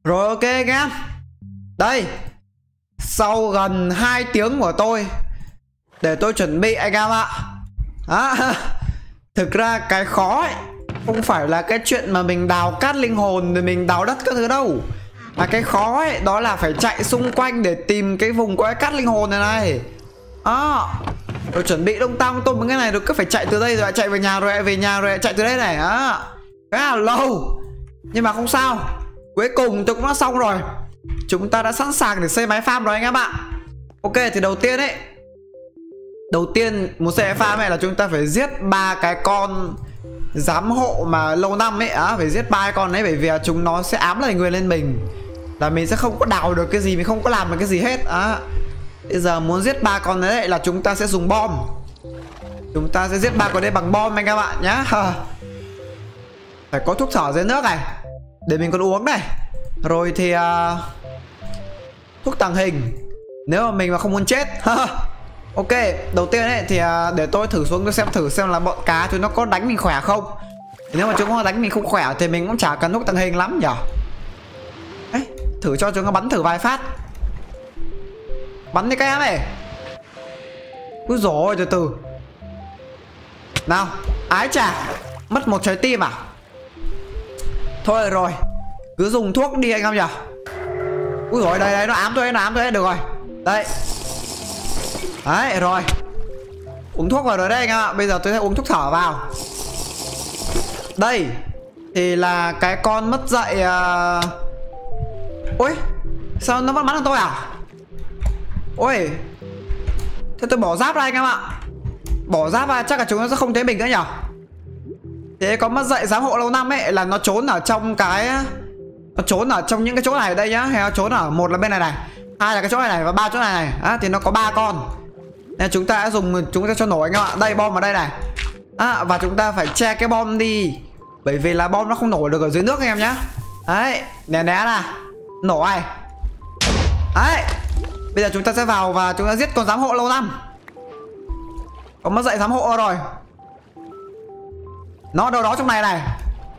Rồi ok anh em. Đây, sau gần 2 tiếng của tôi để tôi chuẩn bị anh em ạ. Thực ra cái khó ấy không phải là cái chuyện mà mình đào cát linh hồn rồi mình đào đất các thứ đâu. Mà cái khó ấy đó là phải chạy xung quanh để tìm cái vùng có cái cát linh hồn này này. Rồi chuẩn bị đông tao tôm cái này rồi cứ phải chạy từ đây rồi lại chạy về nhà rồi lại về nhà rồi lại chạy từ đây này. Khá là lâu. Nhưng mà không sao. Cuối cùng tôi cũng đã xong rồi. Chúng ta đã sẵn sàng để xây máy farm rồi anh em ạ. Ok thì đầu tiên muốn xây máy farm này là chúng ta phải giết 3 cái con giám hộ mà lâu năm ấy. Phải giết 3 con ấy, bởi vì chúng nó sẽ ám lời nguyền lên mình là mình sẽ không có đào được cái gì, mình không có làm được cái gì hết. Bây giờ muốn giết 3 con đấy là chúng ta sẽ dùng bom. Chúng ta sẽ giết 3 con đấy bằng bom anh em ạ nhá. Phải có thuốc thở dưới nước này để mình còn uống này. Rồi thì thuốc tàng hình nếu mà mình mà không muốn chết. Ok, đầu tiên ấy thì để tôi thử xuống tôi xem là bọn cá chúng nó có đánh mình khỏe không. Nếu mà chúng nó đánh mình không khỏe thì mình cũng chả cần thuốc tàng hình lắm nhở. Ấy, thử cho chúng nó bắn thử vài phát. Bắn đi các em này. Úi dồi ôi, từ từ. Nào, ái chà, mất một trái tim à. Thôi rồi, cứ dùng thuốc đi anh em nhở. Úi dồi, đây, nó ám tôi, được rồi. Đây. Đấy, rồi. Uống thuốc vào rồi đấy anh em ạ. Bây giờ tôi sẽ uống thuốc thở vào. Đây thì là cái con mất dạy. Ôi, sao nó vẫn bắn được tôi à? Ôi, thế tôi bỏ giáp ra anh em ạ. Bỏ giáp ra chắc là chúng nó sẽ không thấy mình nữa nhở. Thế có mất dạy giám hộ lâu năm ấy là nó trốn ở trong cái, nó trốn ở trong những cái chỗ này ở đây nhá. Hay nó trốn ở một là bên này này, hai là cái chỗ này và ba chỗ này này. Thì nó có 3 con. Nên chúng ta sẽ dùng, chúng ta cho nổ anh em ạ. Đây, bom ở đây này. Và chúng ta phải che cái bom đi, bởi vì là bom nó không nổ được ở dưới nước anh em nhá. Đấy, né nè. Nổ này. Đấy. Bây giờ chúng ta sẽ vào và chúng ta giết con giám hộ lâu năm. Có mất dạy giám hộ rồi. Nó đâu đó trong này này.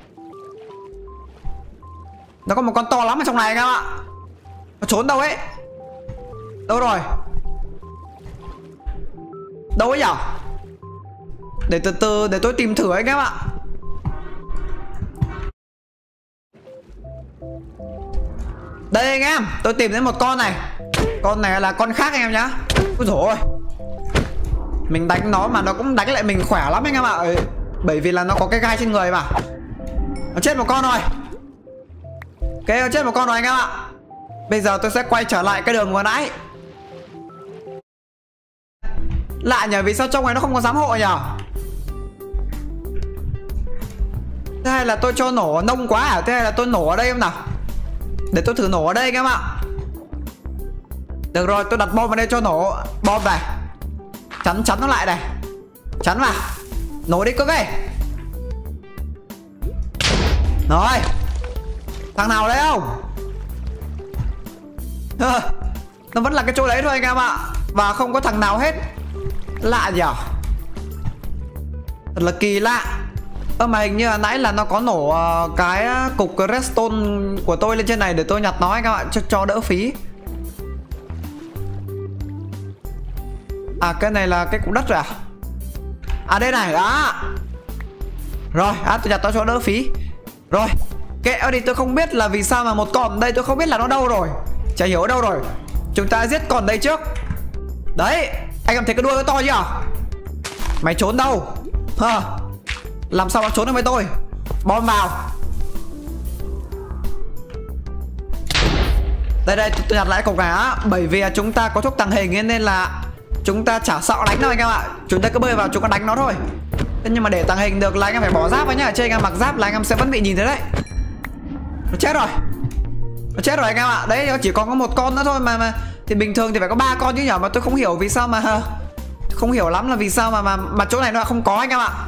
Nó có một con to lắm ở trong này anh em ạ. Nó trốn đâu ấy. Đâu rồi? Đâu ấy nhở? Để từ từ để tôi tìm thử anh em ạ. Đây anh em, tôi tìm thấy một con này. Con này là con khác anh em nhá. Úi dồi ôi, mình đánh nó mà nó cũng đánh lại mình khỏe lắm anh em ạ. Bởi vì là nó có cái gai trên người mà. Nó chết một con rồi. Ok, nó chết một con rồi anh em ạ. Bây giờ tôi sẽ quay trở lại cái đường vừa nãy. Lạ nhờ, vì sao trong này nó không có giám hộ nhờ? Thế hay là tôi cho nổ nông quá à? Thế hay là tôi nổ ở đây không nào? Để tôi thử nổ ở đây anh em ạ. Được rồi, tôi đặt bom vào đây cho nổ. Bom này. Chắn nó lại này. Chắn vào. Nổ đi cưng ơi. Rồi. Thằng nào đấy không? Nó vẫn là cái chỗ đấy thôi anh em ạ. Và không có thằng nào hết. Lạ nhỉ. Thật là kỳ lạ. Mà hình như là nãy là nó có nổ cái cục redstone của tôi lên trên này để tôi nhặt nó anh em ạ, cho đỡ phí. Cái này là cái cục đất rồi à? Đây này, đó. Rồi, tôi nhặt nó cho đỡ phí. Rồi, kệ đi, tôi không biết là vì sao mà một con đây tôi không biết là nó đâu rồi. Chả hiểu ở đâu rồi. Chúng ta giết con đây trước. Đấy, anh em thấy cái đuôi nó to chưa? Mày trốn đâu? Làm sao mà trốn được với tôi? Bom vào. Đây, tôi nhặt lại cục này á. Bởi vì chúng ta có thuốc tàng hình nên là chúng ta chả sợ đánh đâu anh em ạ. Chúng ta cứ bơi vào chúng ta đánh nó thôi. Thế nhưng mà để tàng hình được là anh em phải bỏ giáp vào nhá. Chứ anh em mặc giáp là anh em sẽ vẫn bị nhìn thấy đấy. Nó chết rồi. Nó chết rồi anh em ạ. Đấy, nó chỉ còn có một con nữa thôi mà thì bình thường thì phải có 3 con chứ nhở. Mà tôi không hiểu vì sao mà không hiểu lắm là vì sao mà chỗ này nó không có anh em ạ.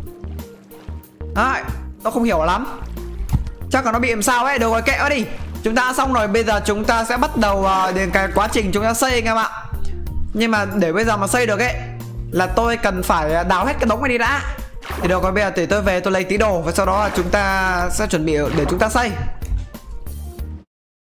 Đấy, tôi không hiểu lắm. Chắc là nó bị làm sao ấy. Được rồi, kệ nó đi. Chúng ta đã xong rồi. Bây giờ chúng ta sẽ bắt đầu đến cái quá trình chúng ta xây anh em ạ. Nhưng mà để bây giờ mà xây được ấy là tôi cần phải đào hết cái đống này đi đã. Thì được rồi, bây giờ để tôi về tôi lấy tí đồ. Và sau đó là chúng ta sẽ chuẩn bị để chúng ta xây.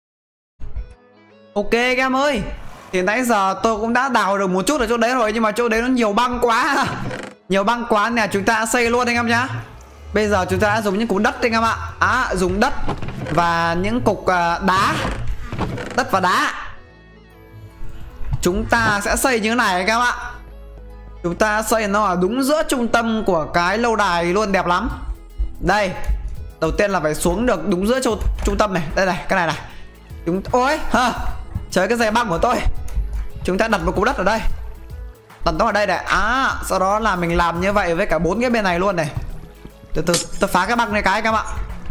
Ok các em ơi, thì nãy giờ tôi cũng đã đào được một chút ở chỗ đấy rồi, nhưng mà chỗ đấy nó nhiều băng quá. Nhiều băng quá nè, chúng ta xây luôn anh em nhá. Bây giờ chúng ta đã dùng những cục đất anh em ạ. Dùng đất và những cục đá. Đất và đá. Chúng ta sẽ xây như thế này anh em ạ. Chúng ta xây nó ở đúng giữa trung tâm của cái lâu đài luôn, đẹp lắm. Đây, đầu tiên là phải xuống được đúng giữa trung tâm này. Đây này, cái này này. Ôi, trời, cái dây băng của tôi. Chúng ta đặt một cục đất ở đây. Đặt nó ở đây này. Sau đó là mình làm như vậy với cả 4 cái bên này luôn này. Từ từ, tôi phá cái băng này cái các bạn.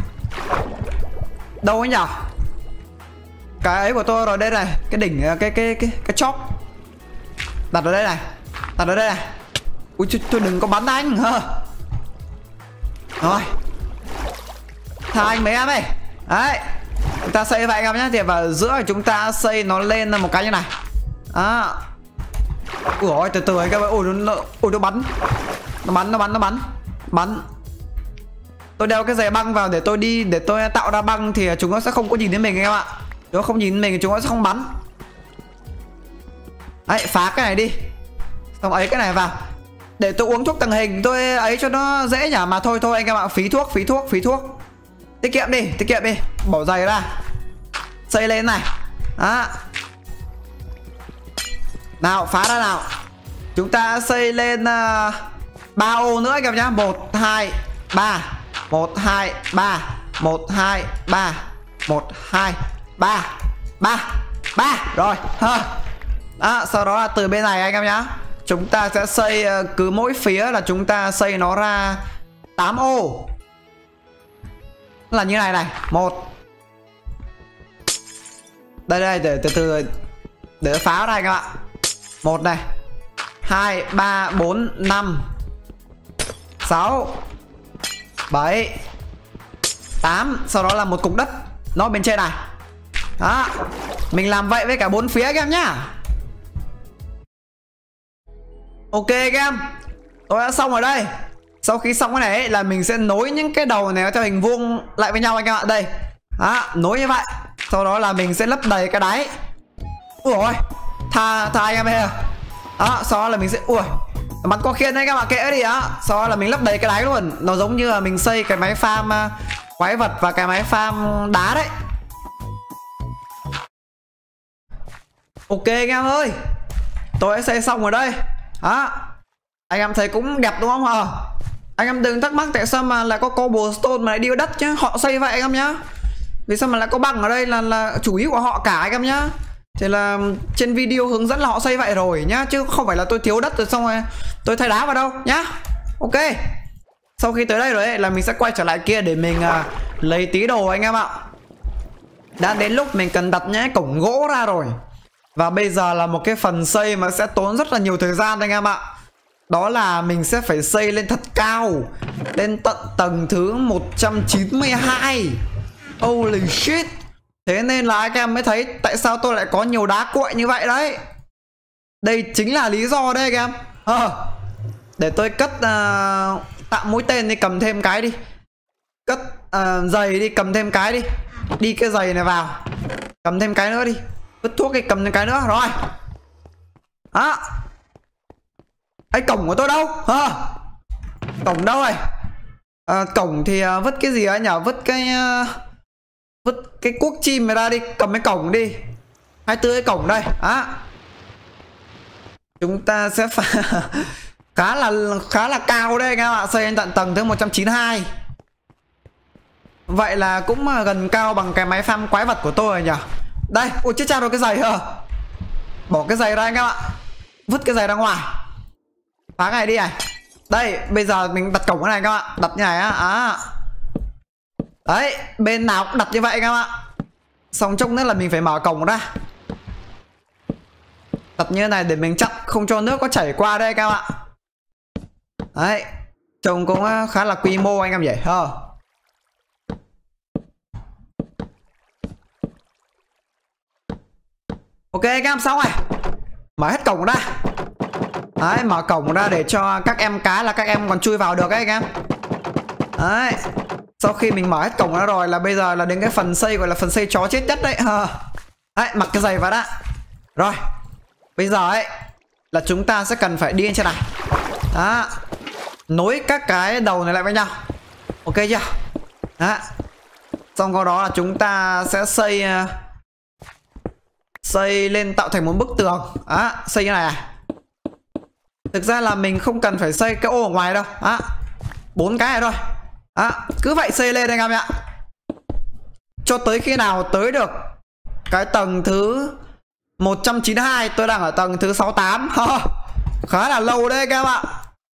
Đâu ấy nhỉ? Cái ấy của tôi rồi, đây này. Cái đỉnh, cái chóp. Đặt ở đây này. Đặt ở đây này. Ui, tôi đừng có bắn anh. Rồi. Tha anh mấy em ơi. Đấy. Chúng ta xây vậy anh em nhé. Thì vào giữa chúng ta xây nó lên một cái như này. Ui ôi, từ từ các bạn. Ui, nó bắn. Nó bắn. Tôi đeo cái giày băng vào để tôi đi, để tôi tạo ra băng thì chúng nó sẽ không có nhìn thấy mình anh em ạ. Nếu không nhìn mình thì chúng nó sẽ không bắn. Đấy, phá cái này đi. Xong ấy cái này vào. Để tôi uống thuốc tàng hình tôi ấy cho nó dễ nhỉ. Mà thôi anh em ạ, phí thuốc. Tiết kiệm đi. Bỏ giày ra. Xây lên này. Nào, phá ra nào. Chúng ta xây lên 3 ô nữa anh em nhá. 1, 2, 3. 1, 2, 3. 1, 2, 3. 1, 2, 3. 3. Rồi. Sau đó là từ bên này anh em nhá. Chúng ta sẽ xây cứ mỗi phía là chúng ta xây nó ra 8 ô. Là như này này. 1. Đây, để từ từ để phá ra anh em ạ. 1 này, 2, 3, 4, 5, 6, 7, 8. Sau đó là một cục đất nó bên trên này. Đó. Mình làm vậy với cả 4 phía các em nhá. Ok các em, tôi đã xong ở đây. Sau khi xong cái này ấy, là mình sẽ nối những cái đầu này theo hình vuông lại với nhau anh em ạ. Đây. Đó, nối như vậy. Sau đó là mình sẽ lấp đầy cái đáy. Ui ôi, tha anh em ơi. Đó, sau đó là mình sẽ bắn con khiên đấy các bạn, kệ đi á. Sau đó là mình lấp đầy cái đáy luôn. Nó giống như là mình xây cái máy farm quái vật và cái máy farm đá đấy. Ok anh em ơi, tôi đã xây xong rồi đây. Đó, anh em thấy cũng đẹp đúng không hả? Anh em đừng thắc mắc tại sao mà lại có cobblestone mà lại đi vào đất chứ. Họ xây vậy anh em nhá. Vì sao mà lại có băng ở đây là chủ ý của họ cả anh em nhá. Thì là trên video hướng dẫn là họ xây vậy rồi nhá, chứ không phải là tôi thiếu đất rồi xong rồi tôi thay đá vào đâu nhá. Ok. Sau khi tới đây rồi ấy, là mình sẽ quay trở lại kia để mình lấy tí đồ anh em ạ. Đã đến lúc mình cần đặt nhẽ cổng gỗ ra rồi. Và bây giờ là một cái phần xây mà sẽ tốn rất là nhiều thời gian anh em ạ. Đó là mình sẽ phải xây lên thật cao, lên tận tầng thứ 192. Holy shit. Thế nên là anh em mới thấy tại sao tôi lại có nhiều đá cuội như vậy đấy. Đây chính là lý do đây anh em. Để tôi cất tạm mũi tên đi, cầm thêm cái đi. Cất giày đi, cầm thêm cái đi. Đi cái giày này vào, cầm thêm cái nữa đi. Vứt thuốc đi, cầm thêm cái nữa. Rồi. Ấy, cổng của tôi đâu? Cổng đâu rồi? Cổng thì vứt cái gì ấy nhỉ? Vứt cái cuốc chim này ra đi. Cầm cái cổng đi. 24 cái cổng đây. Chúng ta sẽ phải khá là cao đây các bạn. Xây lên tận tầng thứ 192. Vậy là cũng gần cao bằng cái máy farm quái vật của tôi rồi nhỉ. Đây, ôi chết cha rồi, cái giày hả? Bỏ cái giày ra anh em ạ. Vứt cái giày ra ngoài. Phá cái này đi này. Đây, bây giờ mình đặt cổng cái này các bạn. Đặt như này á. Đấy, bên nào cũng đặt như vậy các bạn. Xong chốc nữa là mình phải mở cổng ra. Đặt như thế này để mình chặn không cho nước có chảy qua đây các bạn. Đấy, trông cũng khá là quy mô anh em nhỉ. Ok các em, xong rồi. Mở hết cổng ra. Đấy, mở cổng ra để cho các em cá là các em còn chui vào được ấy anh em. Đấy. Sau khi mình mở hết cổng ra rồi là bây giờ là đến cái phần xây gọi là phần xây chó chết nhất đấy. Đấy, mặc cái giày vào đã. Rồi, bây giờ ấy là chúng ta sẽ cần phải đi lên trên này. Đó, nối các cái đầu này lại với nhau. Ok chưa? Đó. Xong sau đó là chúng ta sẽ xây lên tạo thành một bức tường. Đó, xây như này. Thực ra là mình không cần phải xây cái ô ở ngoài đâu. Đó, 4 cái này thôi. Đó, cứ vậy xây lên anh em ạ. Cho tới khi nào tới được cái tầng thứ 192. Tôi đang ở tầng thứ 68. Khá là lâu đấy các em ạ.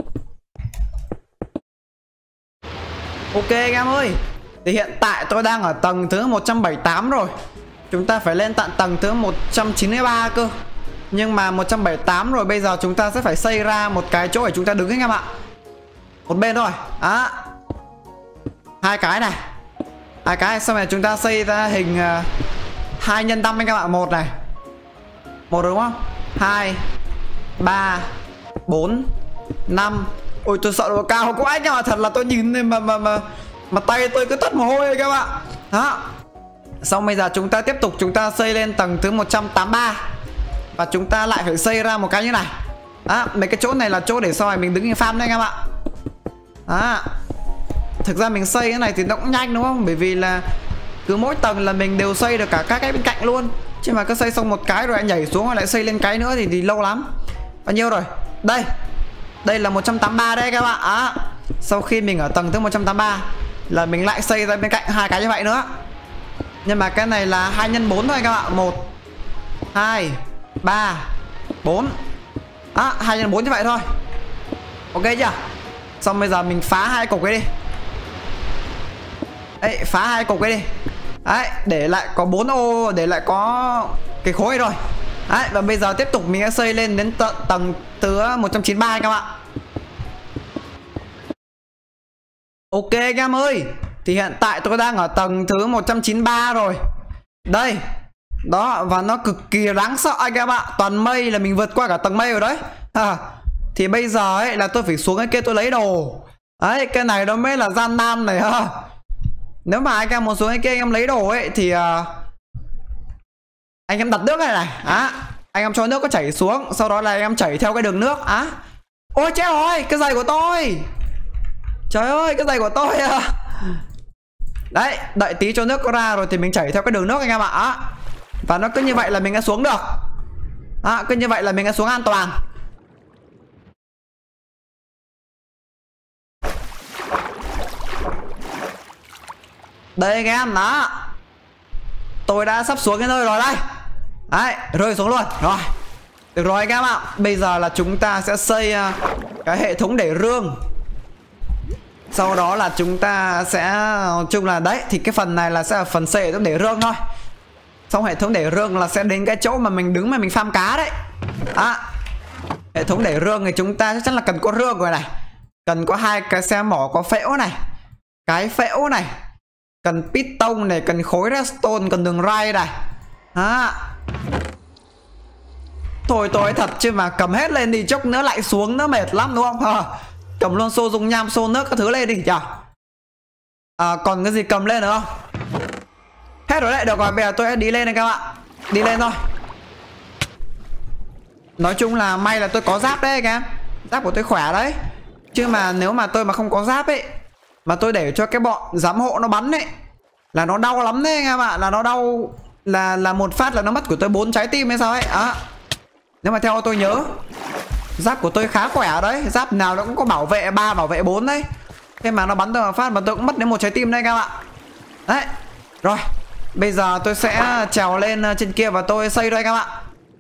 Ok anh em ơi, thì hiện tại tôi đang ở tầng thứ 178 rồi. Chúng ta phải lên tận tầng thứ 193 cơ. Nhưng mà 178 rồi, bây giờ chúng ta sẽ phải xây ra một cái chỗ để chúng ta đứng anh em ạ. Một bên thôi. Đó, 2 cái này. 2 cái, xong rồi chúng ta xây ra hình 2x5 anh em ạ. 1 này. 1 đúng không? 2 3 4 5. Ôi tôi sợ độ cao quá anh em ạ. Thật là tôi nhìn này mà tay tôi cứ toát mồ hôi các bạn. Đó. Xong bây giờ chúng ta tiếp tục, chúng ta xây lên tầng thứ 183. Và chúng ta lại phải xây ra một cái như này. Đó, mấy cái chỗ này là chỗ để sau này mình đứng như farm đấy anh em ạ. Đó. Thực ra mình xây cái này thì nó cũng nhanh đúng không? Bởi vì là cứ mỗi tầng là mình đều xây được cả các cái bên cạnh luôn. Chứ mà cứ xây xong một cái rồi lại nhảy xuống rồi lại xây lên cái nữa thì lâu lắm. Bao nhiêu rồi? Đây. Đây là 183 đây các bạn. À, sau khi mình ở tầng thứ 183 là mình lại xây ra bên cạnh 2 cái như vậy nữa. Nhưng mà cái này là 2x4 thôi các bạn. 1 2 3 4. Đó, 2x4 như vậy thôi. Ok chưa? Xong bây giờ mình phá 2 cục ấy đi. Đấy, phá 2 cục ấy đi. Đấy, để lại có 4 ô, để lại có cái khối rồi. Đấy, và bây giờ tiếp tục mình sẽ xây lên đến tầng thứ 193 các bạn. Ok anh em ơi, thì hiện tại tôi đang ở tầng thứ 193 rồi. Đây. Đó, và nó cực kỳ đáng sợ anh em ạ. Toàn mây, là mình vượt qua cả tầng mây rồi đấy. Thì bây giờ ấy là tôi phải xuống cái kia tôi lấy đồ. Đấy, cái này nó mới là gian nan này ha. Nếu mà anh em muốn xuống cái kia anh em lấy đồ ấy thì anh em đặt nước này này. Anh em cho nước có chảy xuống, sau đó là anh em chảy theo cái đường nước. Ôi chết rồi, cái giày của tôi. Trời ơi, cái giày của tôi à. Đấy, đợi tí cho nước có ra rồi thì mình chảy theo cái đường nước anh em ạ. Và nó cứ như vậy là mình sẽ xuống được. Cứ như vậy là mình sẽ xuống an toàn. Đây anh em, đó. Tôi đã sắp xuống cái nơi rồi đây. Đấy, rơi xuống luôn. Rồi. Được rồi anh em ạ. Bây giờ là chúng ta sẽ xây cái hệ thống để rương. Sau đó là chúng ta sẽ, nói chung là đấy, thì cái phần này là sẽ là phần xây hệ thống để rương thôi. Xong hệ thống để rương là sẽ đến cái chỗ mà mình đứng mà mình farm cá đấy. Hệ thống để rương thì chúng ta chắc chắn là cần có rương rồi này. Cần có 2 cái xe mỏ có phễu này. Cái phễu này. Cần piston này, cần khối redstone, cần đường ray này. Thôi tôi thật chứ mà cầm hết lên thì chốc nữa lại xuống nữa mệt lắm đúng không? Cầm luôn xô dung nham, xô nước các thứ lên đi chào. Còn cái gì cầm lên nữa không? Hết rồi đấy, được rồi, bây giờ tôi sẽ đi lên đây các bạn. Đi lên thôi. Nói chung là may là tôi có giáp đấy các em. Giáp của tôi khỏe đấy. Chứ mà nếu mà tôi mà không có giáp ấy, mà tôi để cho cái bọn giám hộ nó bắn ấy, là nó đau lắm đấy anh em ạ. Là nó đau, là một phát là nó mất của tôi 4 trái tim hay sao ấy. Nếu mà theo tôi nhớ, giáp của tôi khá khỏe đấy. Giáp nào nó cũng có bảo vệ 3, bảo vệ 4 đấy. Thế mà nó bắn tôi một phát mà tôi cũng mất đến 1 trái tim đây các bạn. Đấy. Rồi, bây giờ tôi sẽ trèo lên trên kia và tôi xây đây các bạn.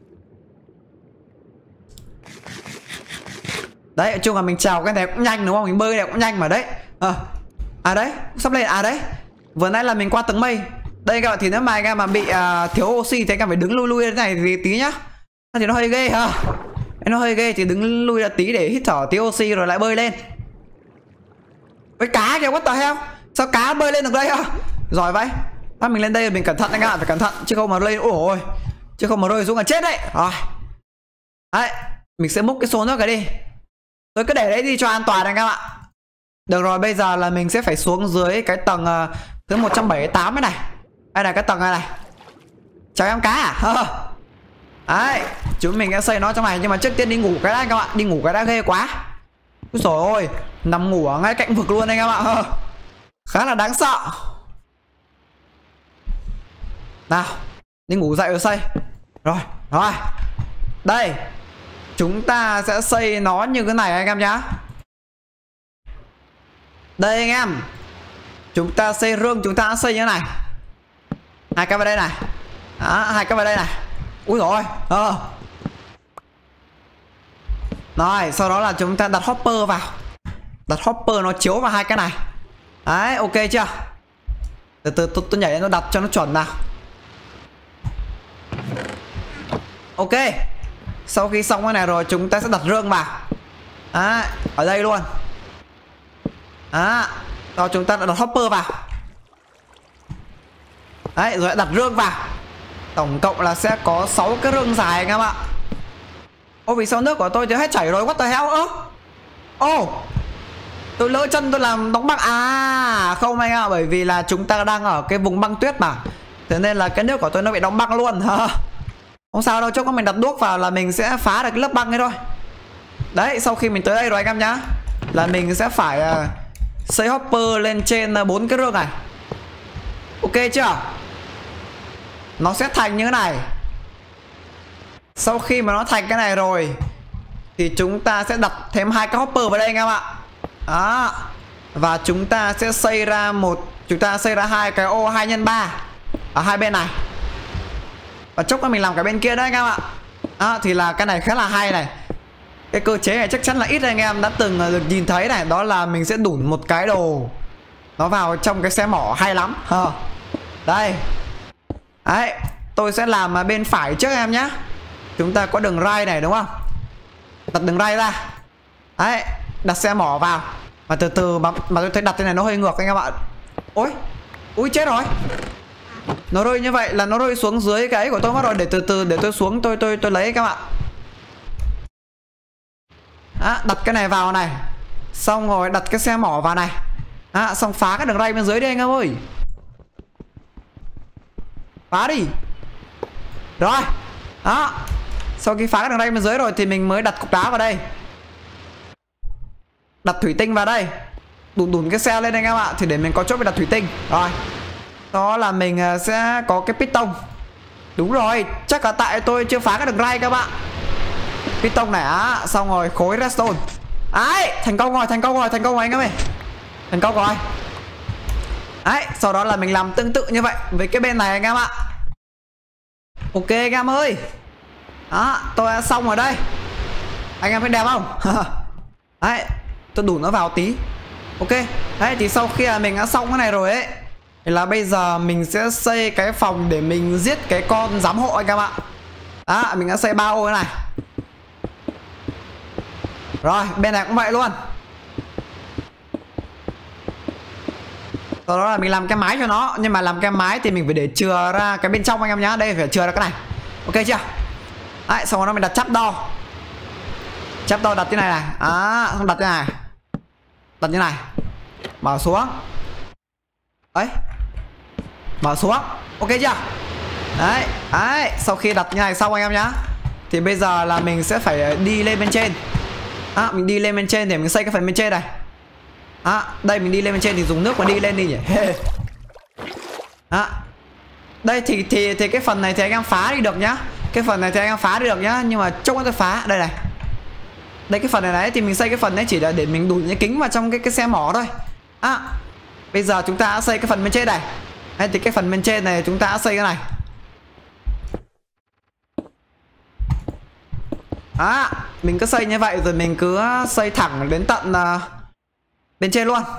Đấy, nói chung là mình trèo cái này cũng nhanh đúng không? Mình bơi này cũng nhanh mà đấy. Đấy, sắp lên. Đấy. Vừa nãy là mình qua tầng mây. Đây các bạn, thì nếu mà anh em mà bị thiếu oxy thì anh em phải đứng lui thế này thì tí nhá. Thì nó hơi ghê ha. Nó hơi ghê thì đứng lui ra tí để hít thở tí oxy rồi lại bơi lên. Với cá kìa, what the hell? Sao cá bơi lên được đây hả? Giỏi vậy. Mình lên đây mình cẩn thận anh ạ, phải cẩn thận chứ không mà lên ôi, chứ không mà rơi xuống là chết đấy. Rồi. Đấy, mình sẽ múc cái xô nước cái đi. Tôi cứ để đấy đi cho an toàn anh em ạ. Được rồi, bây giờ là mình sẽ phải xuống dưới cái tầng thứ 178 này. Đây là cái tầng này này. chào em cá à? Đấy, chúng mình sẽ xây nó trong này. Nhưng mà trước tiên đi ngủ cái đã các bạn. Đi ngủ cái đã ghê quá. Úi dồi ôi, nằm ngủ ở ngay cạnh vực luôn anh em ạ. Khá là đáng sợ. Nào, đi ngủ dậy rồi xây. Rồi, rồi. Đây, chúng ta sẽ xây nó như thế này anh em nhá. Đây anh em, chúng ta xây rương, chúng ta xây như thế này. Hai cái vào đây này. Đó, hai cái vào đây này. Úi dồi ôi. Rồi, sau đó là chúng ta đặt hopper vào. Đặt hopper nó chiếu vào hai cái này. Đấy, ok chưa? Từ từ tôi nhảy lên, tôi đặt cho nó chuẩn nào. Ok. Sau khi xong cái này rồi chúng ta sẽ đặt rương vào. Đấy, ở đây luôn. Đó, rồi chúng ta đặt hopper vào. Đấy, rồi đặt rương vào. Tổng cộng là sẽ có 6 cái rương dài anh em ạ. Ô, vì sao nước của tôi chưa hết chảy rồi? What the hell? Ô, tôi lỡ chân tôi làm đóng băng. À không anh ạ, bởi vì là chúng ta đang ở cái vùng băng tuyết mà. Thế nên là cái nước của tôi nó bị đóng băng luôn. Không sao đâu, chốc có mình đặt đuốc vào là mình sẽ phá được cái lớp băng ấy thôi. Đấy, sau khi mình tới đây rồi anh em nhá, là mình sẽ phải xây hopper lên trên 4 cái rương này. Ok chưa? Nó sẽ thành như thế này. Sau khi mà nó thành cái này rồi thì chúng ta sẽ đặt thêm 2 cái hopper vào đây anh em ạ. Đó. Và chúng ta sẽ xây ra hai cái ô 2x3 ở hai bên này. Và chốc nữa mình làm cái bên kia đấy anh em ạ. Đó, thì là cái này khá là hay này. Cái cơ chế này chắc chắn là ít anh em đã từng được nhìn thấy này. Đó là mình sẽ đủn một cái đồ nó vào trong cái xe mỏ, hay lắm. Đây. Đấy, tôi sẽ làm bên phải trước em nhé. Chúng ta có đường ray này đúng không? Đặt đường ray ra. Đấy, đặt xe mỏ vào. Và từ từ mà tôi thấy đặt cái này nó hơi ngược anh em ạ. Ôi, ui chết rồi. Nó rơi như vậy là nó rơi xuống dưới cái của tôi mất rồi. Để từ từ để tôi xuống tôi lấy các bạn. Đó, đặt cái này vào này. Xong rồi đặt cái xe mỏ vào này. Đó, xong phá cái đường ray bên dưới đi anh em ơi. Phá đi. Rồi. Đó. Sau khi phá cái đường ray bên dưới rồi thì mình mới đặt cục đá vào đây. Đặt thủy tinh vào đây. Đủn cái xe lên anh em ạ. Thì để mình có chỗ để đặt thủy tinh. Rồi. Đó là mình sẽ có cái piston. Đúng rồi, chắc là tại tôi chưa phá cái đường ray các bạn. Piston này á. Xong rồi khối redstone. Đấy, thành công rồi anh em ơi. Thành công rồi. Đấy, sau đó là mình làm tương tự như vậy với cái bên này anh em ạ. Ok anh em ơi. Đó, tôi đã xong rồi đây. Anh em thấy đẹp không? Đấy, tôi đủ nó vào tí. Ok, đấy thì sau khi mình đã xong cái này rồi ấy, thì là bây giờ mình sẽ xây cái phòng để mình giết cái con giám hộ anh em ạ. Đó, mình đã xây 3 ô thế này. Rồi, bên này cũng vậy luôn. Sau đó là mình làm cái mái cho nó. Nhưng mà làm cái mái thì mình phải để chừa ra cái bên trong anh em nhá. Đây phải chừa ra cái này. Ok chưa? Đấy, xong rồi mình đặt chắp đo. Chắp đo đặt cái này này. Xong đặt cái này. Đặt như này. Mở xuống. Đấy. Mở xuống. Ok chưa? Đấy. Đấy, sau khi đặt như này xong anh em nhá, thì bây giờ là mình sẽ phải đi lên bên trên. Mình đi lên bên trên để mình xây cái phần bên trên này. Đây mình đi lên bên trên thì dùng nước mà đi lên đi nhỉ. Đây thì cái phần này thì anh em phá đi được nhá. Cái phần này thì anh em phá đi được nhá. Nhưng mà chốc nữa tôi phá. Đây này. Đây cái phần này đấy thì mình xây cái phần đấy chỉ là để mình đủn cái kính vào trong cái xe mỏ thôi. Bây giờ chúng ta đã xây cái phần bên trên này. Đấy, thì cái phần bên trên này chúng ta đã xây cái này. Mình cứ xây như vậy rồi mình cứ xây thẳng đến tận bên trên luôn.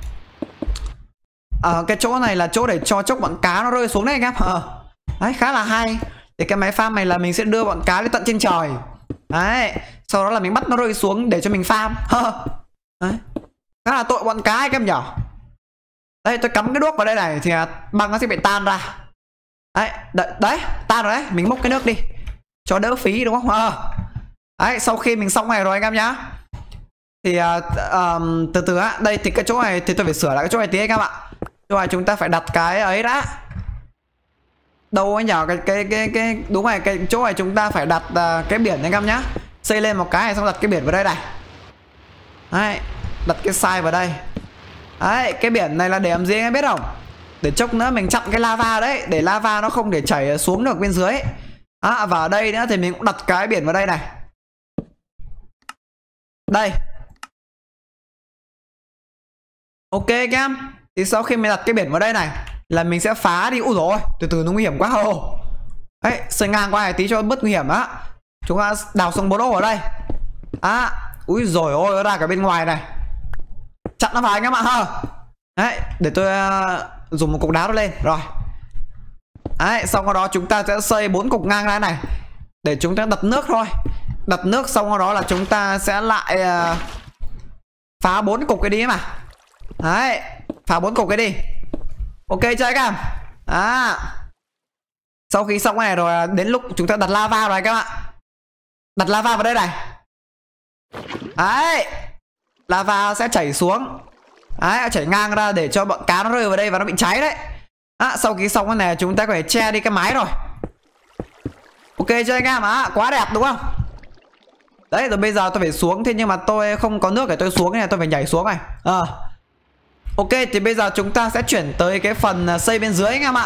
Cái chỗ này là chỗ để cho chốc bọn cá nó rơi xuống đấy anh em. Đấy, khá là hay. Thì cái máy farm này là mình sẽ đưa bọn cá lên tận trên trời. Đấy, sau đó là mình bắt nó rơi xuống để cho mình farm. Đấy, khá là tội bọn cá anh em nhở. Đây, tôi cắm cái đuốc vào đây này thì băng nó sẽ bị tan ra. Đấy, tan rồi đấy. Mình múc cái nước đi cho đỡ phí đúng không? Đấy, sau khi mình xong này rồi anh em nhá, thì từ từ đây thì cái chỗ này thì tôi phải sửa lại cái chỗ này tí anh em ạ. Chỗ này chúng ta phải đặt cái ấy đã. Đâu ấy nhở, cái đúng rồi, cái chỗ này chúng ta phải đặt cái biển anh em nhá. Xây lên một cái này xong đặt cái biển vào đây này. Đấy, đặt cái sai vào đây. Đấy, cái biển này là để làm gì anh em biết không? Để chốc nữa mình chặn cái lava đấy, để lava nó không để chảy xuống được bên dưới. Và ở đây nữa thì mình cũng đặt cái biển vào đây này. Đây. Ok anh em. Thì sau khi mình đặt cái biển vào đây này là mình sẽ phá đi. Ui dồi ôi, từ từ nó nguy hiểm quá. Đấy, xây ngang qua này tí cho bớt nguy hiểm á. Chúng ta đào xuống 4 ô ở đây. Úi dồi ôi, nó ra cả bên ngoài này. Chặn nó vào anh em ạ ha. Đấy, để tôi dùng một cục đá nó lên. Rồi. Đấy, xong đó chúng ta sẽ xây 4 cục ngang ra này. Để chúng ta đặt nước thôi. Đặt nước xong đó là chúng ta sẽ lại phá 4 cục cái đi mà. Đấy, phá 4 cục cái đi. Ok chưa anh em? Sau khi xong cái này rồi đến lúc chúng ta đặt lava rồi các bạn. Đặt lava vào đây này. Đấy, lava sẽ chảy xuống. Đấy, chảy ngang ra để cho bọn cá nó rơi vào đây và nó bị cháy đấy. Sau khi xong cái này chúng ta có thể che đi cái mái rồi. Ok chưa anh em? Quá đẹp đúng không? Đấy, rồi bây giờ tôi phải xuống. Thế nhưng mà tôi không có nước để tôi xuống này, tôi phải nhảy xuống này. Ok, thì bây giờ chúng ta sẽ chuyển tới cái phần xây bên dưới anh em ạ.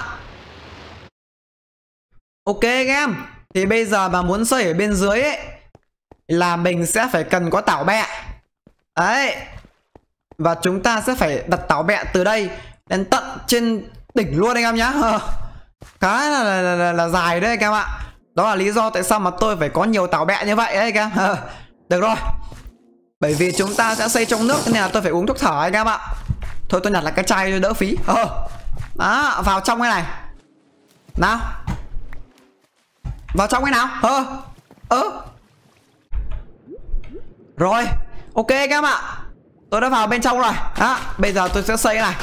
Ok anh em. Thì bây giờ mà muốn xây ở bên dưới ấy là mình sẽ phải cần có tảo bẹ. Đấy. Và chúng ta sẽ phải đặt tảo bẹ từ đây đến tận trên đỉnh luôn anh em nhá. Khá là dài đấy anh em ạ. Đó là lý do tại sao mà tôi phải có nhiều tảo bẹ như vậy đấy anh em. Được rồi. Bởi vì chúng ta sẽ xây trong nước nên là tôi phải uống thuốc thở anh em ạ. Thôi tôi nhặt lại cái chai cho đỡ phí. Đó, vào trong cái này. Nào. Vào trong cái nào. Rồi. Ok anh em ạ. Tôi đã vào bên trong rồi. Bây giờ tôi sẽ xây cái này.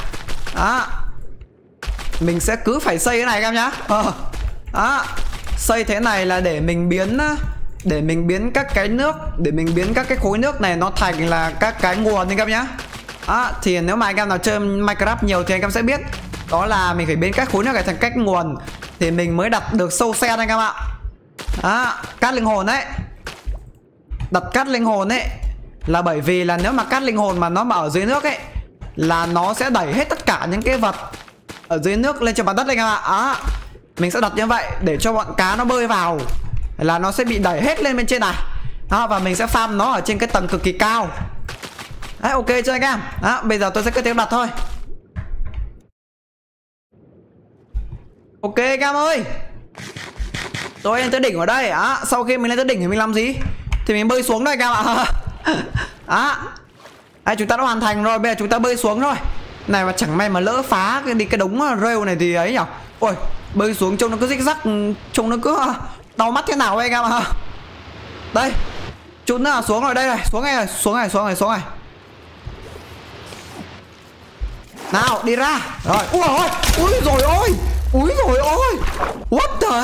Mình sẽ cứ phải xây cái này các em nhá. Xây thế này là để mình biến các cái nước, để mình biến các cái khối nước này nó thành là các cái nguồn anh em nhá. Thì nếu mà anh em nào chơi Minecraft nhiều thì anh em sẽ biết. Đó là mình phải biến các khối nước này thành các nguồn thì mình mới đặt được sâu sen anh em ạ. Cát linh hồn đấy. Đặt cát linh hồn ấy là bởi vì là nếu mà cát linh hồn mà nó mà ở dưới nước ấy là nó sẽ đẩy hết tất cả những cái vật ở dưới nước lên trên mặt đất anh em ạ. Mình sẽ đặt như vậy để cho bọn cá nó bơi vào là nó sẽ bị đẩy hết lên bên trên này. Và mình sẽ farm nó ở trên cái tầng cực kỳ cao. Đấy, ok chưa anh em? Bây giờ tôi sẽ cứ tiếp đặt thôi. Ok anh em ơi. Tôi lên tới đỉnh ở đây. Sau khi mình lên tới đỉnh thì mình làm gì? Thì mình bơi xuống đây anh em ạ. Đây, chúng ta đã hoàn thành rồi. Bây giờ chúng ta bơi xuống thôi. Này mà chẳng may mà lỡ phá cái đống rêu này thì ấy nhỉ. Ôi, bơi xuống trông nó cứ rích rắc, trông nó cứ đau mắt thế nào anh em ạ. Đây, chút nữa là xuống rồi đây này. Xuống này, xuống này. Nào, đi ra. Rồi, ui rồi ôi. What the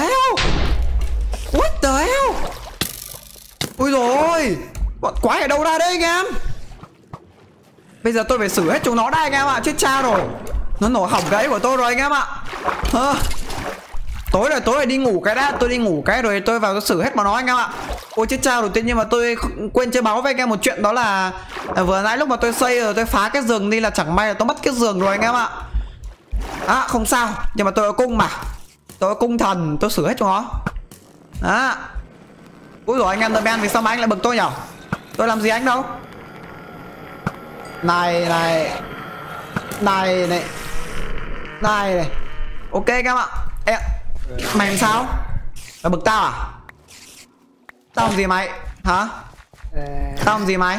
hell. Ui rồi ôi. Bọn quái ở đâu ra đây anh em? Bây giờ tôi phải xử hết chúng nó đây anh em ạ. Chết cha rồi. Nó nổ hỏng cái của tôi rồi anh em ạ. Tối rồi đi ngủ cái đã. Tôi đi ngủ cái rồi tôi vào tôi xử hết bọn nó anh em ạ. Ôi chết cha rồi. Tuy nhiên mà tôi quên chơi báo với anh em một chuyện. Đó là vừa nãy lúc mà tôi xây rồi tôi phá cái giường đi là chẳng may là tôi mất cái giường rồi anh em ạ. Không sao. Nhưng mà tôi có cung mà. Tôi có cung thần. Tôi xử hết chúng nó. Úi dồi anh em Ben vì sao mà anh lại bực tôi nhở? Tôi làm gì anh đâu. Này. Ok anh em ạ. Mày làm sao? Mày bực tao à? Tao làm gì mày? Hả? Tao làm gì mày?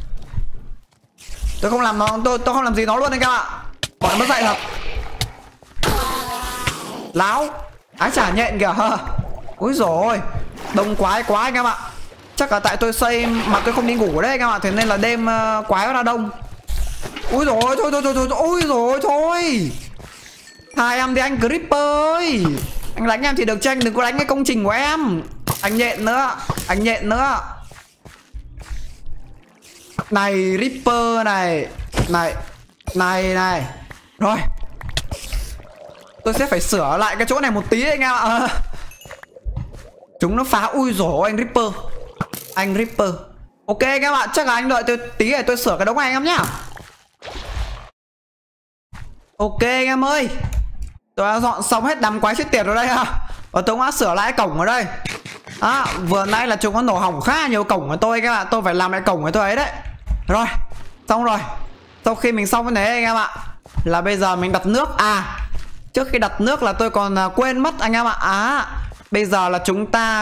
Tôi không làm nó, tôi không làm gì nó luôn anh em ạ. Bọn nó mất dạy thật. Láo. Ái chả nhện kìa. Úi dồi ôi. Đông quái quá anh em ạ. Chắc là tại tôi xây mà tôi không đi ngủ đấy anh em ạ. Thế nên là đêm quái nó ra đông. Úi dồi ôi, thôi. Ôi dồi ôi, thôi. Hai em đi anh Creeper ơi. Anh đánh em thì được chứ anh đừng có đánh cái công trình của em. Anh nhện nữa. Này Reaper này. Này. Rồi. Tôi sẽ phải sửa lại cái chỗ này một tí anh em ạ. Chúng nó phá. Ui dồi anh Ripper. Anh Ripper. Ok anh em ạ, chắc là anh đợi tôi tí để tôi sửa cái đống này anh em nhá. Ok anh em ơi, tôi đã dọn xong hết đám quái chết tiệt rồi đây ha. Và tôi cũng đã sửa lại cổng ở đây. Vừa nãy là chúng có nổ hỏng khá nhiều cổng của tôi các bạn. Tôi phải làm lại cổng của tôi ấy đấy. Rồi, xong rồi. Sau khi mình xong cái này anh em ạ, là bây giờ mình đặt nước. Trước khi đặt nước là tôi còn quên mất anh em ạ. Bây giờ là chúng ta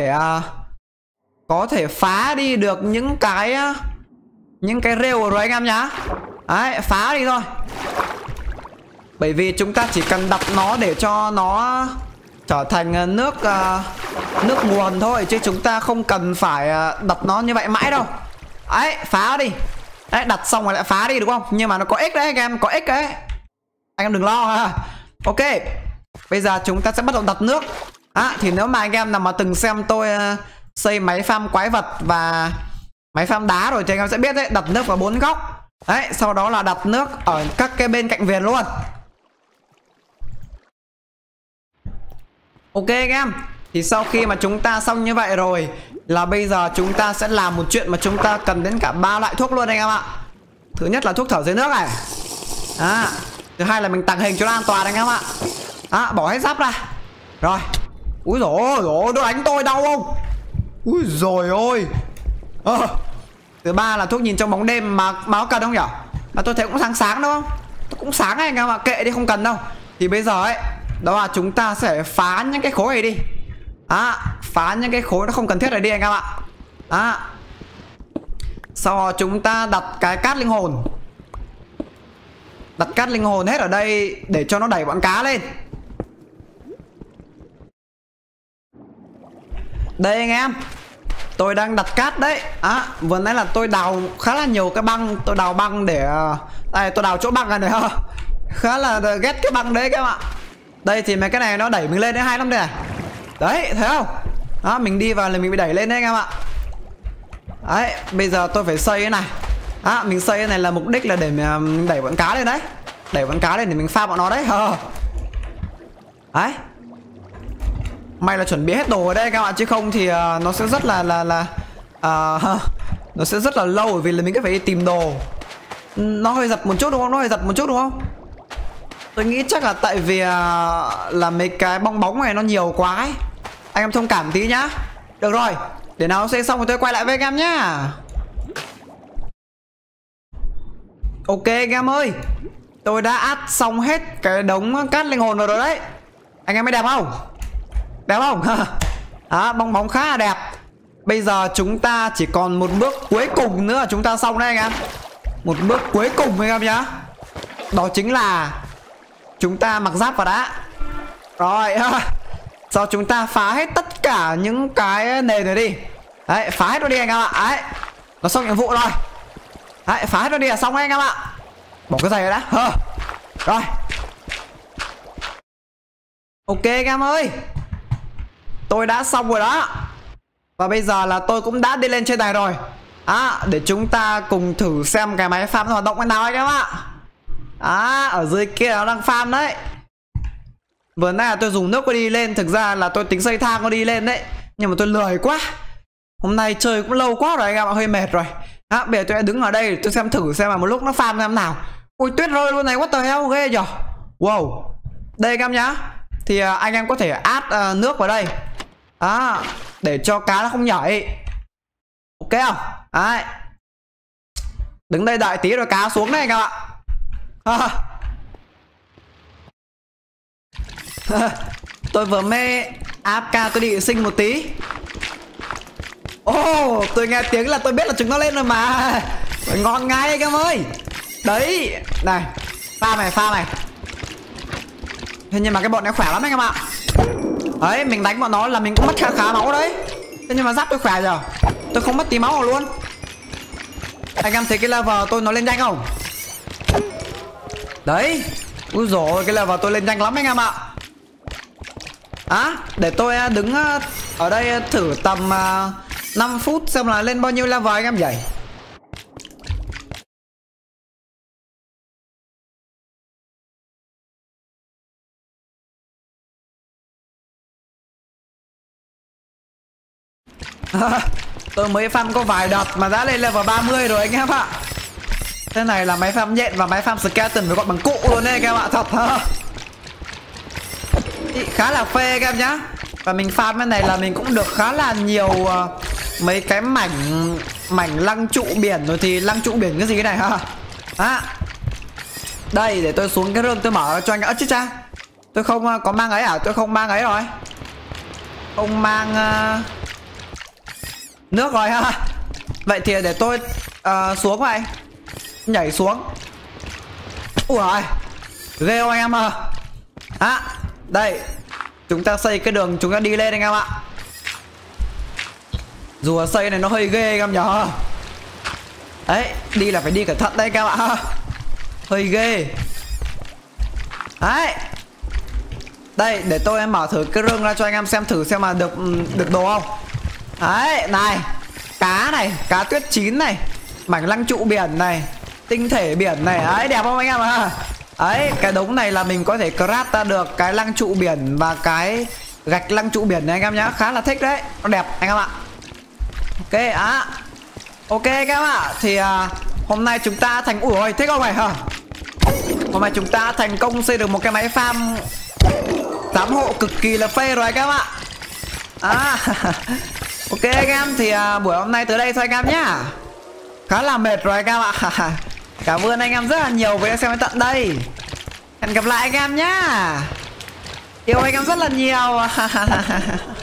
có thể phá đi được những cái rêu rồi anh em nhá. Đấy, phá đi thôi. Bởi vì chúng ta chỉ cần đặt nó để cho nó trở thành nước nguồn thôi, chứ chúng ta không cần phải đặt nó như vậy mãi đâu. Đấy, phá đi. Đấy, đặt xong rồi lại phá đi đúng không? Nhưng mà nó có ích đấy anh em, có ích đấy. Anh em đừng lo ha. Ok, bây giờ chúng ta sẽ bắt đầu đặt nước. Thì nếu mà anh em nào mà từng xem tôi xây máy farm quái vật và máy farm đá rồi thì anh em sẽ biết đấy, đặt nước vào 4 góc. Đấy, sau đó là đặt nước ở các cái bên cạnh viền luôn. Ok anh em, thì sau khi mà chúng ta xong như vậy rồi là bây giờ chúng ta sẽ làm một chuyện mà chúng ta cần đến cả 3 loại thuốc luôn anh em ạ. Thứ nhất là thuốc thở dưới nước này. Thứ hai là mình tàng hình cho nó an toàn anh em ạ. Bỏ hết giáp ra. Rồi. Úi dồi ôi, nó đánh tôi đau không? Úi dồi ôi. Thứ ba là thuốc nhìn trong bóng đêm mà có cần không nhỉ? Mà tôi thấy cũng sáng sáng đúng không? Cũng sáng anh em ạ, kệ đi không cần đâu. Thì bây giờ ấy, đó là chúng ta sẽ phá những cái khối này đi. Phá những cái khối nó không cần thiết này đi anh em ạ. Sau đó chúng ta đặt cái cát linh hồn. Đặt cát linh hồn hết ở đây để cho nó đẩy bọn cá lên. Đây anh em, tôi đang đặt cát đấy. Vừa nãy là tôi đào khá là nhiều cái băng. Tôi đào băng để đây, tôi đào chỗ băng này ha. Khá là ghét cái băng đấy các bạn. Đây thì mấy cái này nó đẩy mình lên đến hay lắm đây này. Đấy, thấy không? Mình đi vào là mình bị đẩy lên đấy anh em ạ. Đấy, bây giờ tôi phải xây cái này. Mình xây cái này là mục đích là để mình đẩy bọn cá lên đấy. Đẩy bọn cá lên để mình farm bọn nó đấy. Đấy. May là chuẩn bị hết đồ ở đây các bạn, chứ không thì nó sẽ rất là nó sẽ rất là lâu, bởi vì là mình cứ phải đi tìm đồ. Nó hơi giật một chút đúng không? Tôi nghĩ chắc là tại vì là mấy cái bong bóng này nó nhiều quá ấy. Anh em thông cảm tí nhá. Được rồi, để nào xây xong rồi tôi quay lại với anh em nhá. Ok anh em ơi, tôi đã add xong hết cái đống cát linh hồn vào rồi đấy. Anh em thấy đẹp không? Đẹp không? Bong bóng khá là đẹp. Bây giờ chúng ta chỉ còn một bước cuối cùng nữa là chúng ta xong đấy anh em. Một bước cuối cùng anh em nhá. Đó chính là chúng ta mặc giáp vào đã. Rồi. Sau chúng ta phá hết tất cả những cái nền này đi. Đấy, phá hết nó đi anh em ạ. Đấy, nó xong nhiệm vụ rồi. Đấy, phá hết nó đi là xong đấy anh em ạ. Bỏ cái giày ra đã. Rồi. Ok anh em ơi, tôi đã xong rồi đó. Và bây giờ là tôi cũng đã đi lên trên này rồi. Để chúng ta cùng thử xem cái máy farm nó hoạt động thế nào anh em ạ. Ở dưới kia nó đang farm đấy. Vừa nãy là tôi dùng nước có đi lên. Thực ra là tôi tính xây thang có đi lên đấy, nhưng mà tôi lười quá. Hôm nay chơi cũng lâu quá rồi anh em ạ, hơi mệt rồi. Bây giờ tôi đã đứng ở đây tôi xem thử xem là một lúc nó farm xem nào. Ui tuyết rơi luôn này, what the hell, ghê nhở. Wow. Đây anh em nhá, thì anh em có thể add nước vào đây để cho cá nó không nhảy. Ok không? Đấy. Đứng đây đợi tí rồi cá xuống đây anh em ạ. Tôi vừa mê AFK, tôi đi vệ sinh một tí. Tôi nghe tiếng là tôi biết là chúng nó lên rồi mà. Ngon ngay anh em ơi. Đấy. Này, pha này. Thế nhưng mà cái bọn này khỏe lắm anh em ạ. Đấy, mình đánh bọn nó là mình cũng mất khá máu đấy. Thế nhưng mà giáp tôi khỏe giờ, tôi không mất tí máu nào luôn. Anh em thấy cái level tôi nó lên nhanh không? Đấy. Úi dồi ôi, cái level tôi lên nhanh lắm anh em ạ. Để tôi đứng ở đây thử tầm 5 phút xem là lên bao nhiêu level anh em nhỉ. Tôi mới farm có vài đợt mà đã lên level 30 rồi anh em ạ. Thế này là máy farm nhện và máy farm skeleton phải gọi bằng cụ luôn đấy anh em ạ, thật ha. Khá là phê anh em nhá. Và mình farm bên này là mình cũng được khá là nhiều mấy cái mảnh lăng trụ biển rồi. Thì lăng trụ biển cái gì cái này ha. Đây để tôi xuống cái rương tôi mở cho anh ạ. Chứ cha, tôi không có mang ấy à? Tôi không mang ấy rồi, không mang nước rồi ha. Vậy thì để tôi xuống vậy, nhảy xuống. Ui rồi, ghê không anh em à? Đây, chúng ta xây cái đường chúng ta đi lên anh em ạ. Rùa xây này nó hơi ghê anh em nhở. Đấy, đi là phải đi cẩn thận đây các bạn ha. Hơi ghê. Đấy. Đây, để tôi mở thử cái rương ra cho anh em xem thử xem mà được đồ không. Đấy, này. Cá này, cá tuyết chín này, mảnh lăng trụ biển này, tinh thể biển này. Đấy, đẹp không anh em ạ? Đấy, cái đống này là mình có thể craft ra được cái lăng trụ biển và cái gạch lăng trụ biển này anh em nhá. Khá là thích đấy, nó đẹp anh em ạ. Ok, ok các em ạ. Thì hôm nay chúng ta thành... Ui ôi, thích không này hả? Hôm nay chúng ta thành công xây được một cái máy farm giám hộ cực kỳ là phê rồi các em ạ. Ok anh em, thì buổi hôm nay tới đây thôi anh em nhá. Khá là mệt rồi anh em ạ. Cảm ơn anh em rất là nhiều vì đã xem đến tận đây. Hẹn gặp lại anh em nhá. Yêu anh em rất là nhiều.